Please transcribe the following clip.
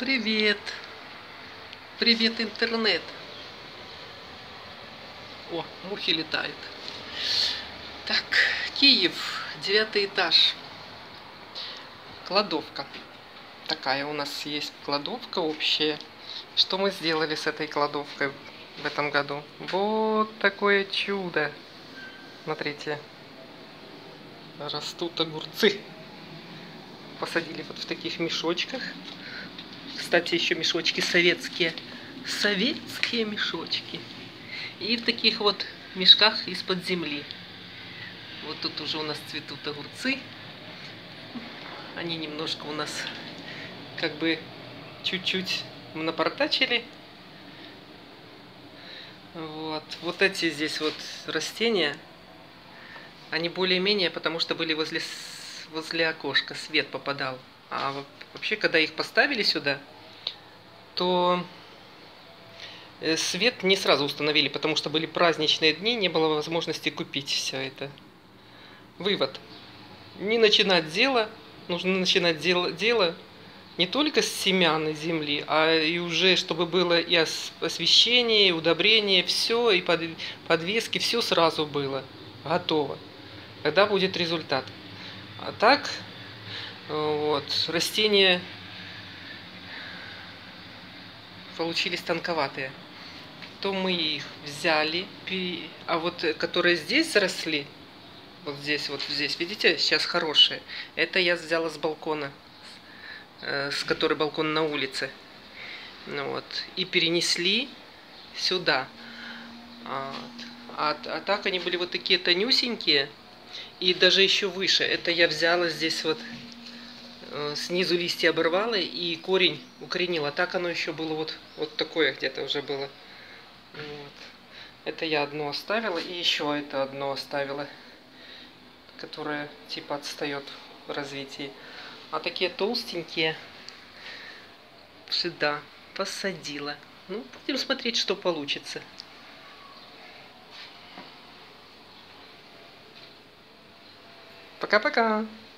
Привет! Привет, интернет! О, мухи летают. Так, Киев, 9-й этаж. Кладовка. Такая у нас есть кладовка общая. Что мы сделали с этой кладовкой в этом году? Вот такое чудо. Смотрите. Растут огурцы. Посадили вот в таких мешочках. Кстати, еще мешочки советские. Советские мешочки. И в таких вот мешках из-под земли. Вот тут уже у нас цветут огурцы. Они немножко у нас как бы чуть-чуть напортачили. Вот эти здесь вот растения, они более-менее, потому что были возле окошка, свет попадал. А вообще, когда их поставили сюда, то свет не сразу установили, потому что были праздничные дни, не было возможности купить все это. Вывод. Не начинать дело, нужно начинать дело не только с семян и земли, а и уже, чтобы было и освещение, и удобрение, все, и подвески, все сразу было готово. Тогда будет результат. А так, вот, растения получились тонковатые. То мы их взяли, а вот которые здесь заросли, вот здесь, видите, сейчас хорошие. Это я взяла с балкона, с которой балкон на улице. Вот. И перенесли сюда. А так они были вот такие тонюсенькие. И даже еще выше. Это я взяла здесь вот, снизу листья оборвала и корень укоренила. Так оно еще было вот такое где-то уже было. Вот. Это я одно оставила. И еще это одно оставила, которая типа отстает в развитии. А такие толстенькие, да, посадила. Ну, будем смотреть, что получится. Пока-пока.